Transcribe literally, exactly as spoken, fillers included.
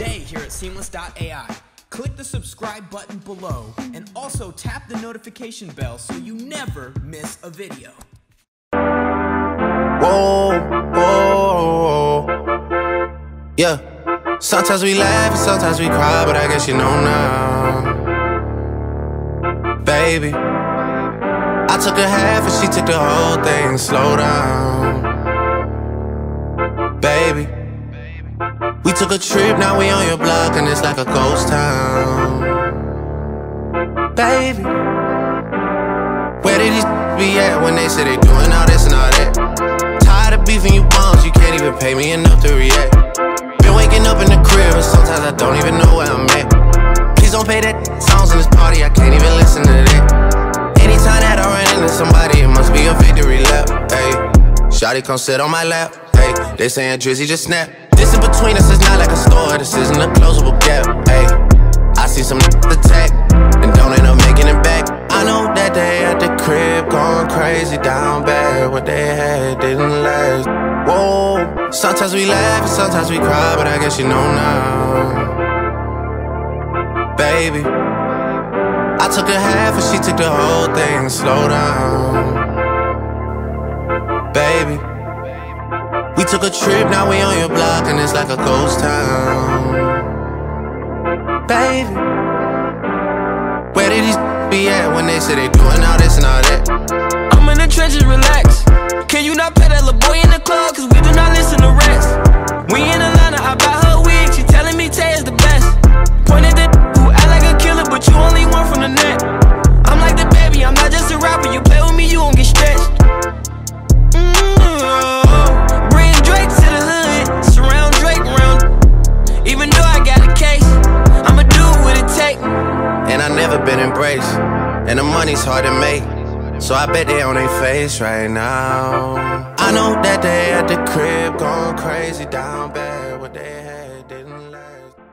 today here at Seamless dot A I. Click the subscribe button below and also tap the notification bell so you never miss a video. Whoa, whoa, whoa. Yeah, sometimes we laugh and sometimes we cry, but I guess you know now. Baby, I took a half and she took the whole thing. Slow down. Baby, we took a trip, now we on your block and it's like a ghost town. Baby, where did these be at when they say they doing all this and all that? Tired of beefing you bums, you can't even pay me enough to react. Been waking up in the crib and sometimes I don't even know where I'm at. Please don't pay that songs in this party, I can't even listen to that. Anytime that I run into somebody, it must be a victory lap. Ayy, shawty come sit on my lap. Ayy, they saying Drizzy just snap. This in between us is not like a store, this isn't a closable gap. Ayy, I see some attack and don't end up making it back. I know that they at the crib going crazy down bad. What they had didn't last. Whoa, sometimes we laugh and sometimes we cry, but I guess you know now. Baby, I took a half and she took the whole thing. Slow down. Baby, we took a trip, now we on your block and it's like a ghost town. Baby, where did these be at when they say they doing all this and all that? I'm in the trenches, relax. Can you not pay that little boy in the club? Cause we do not listen to rats. We in Atlanta, I buy her wig, she telling me Tay is the best. Pointed at who act like a killer, but you only one from the net. I'm like the baby, I'm not just a rapper. You play with me, you won't get stretched. Mm-hmm. Bring Drake to the hood, surround Drake around. Even though I got a case, I'ma do what it take. And I never been embraced, and the money's hard to make, so I bet they on their face right now. I know that they at the crib going crazy down bad. What they had didn't last.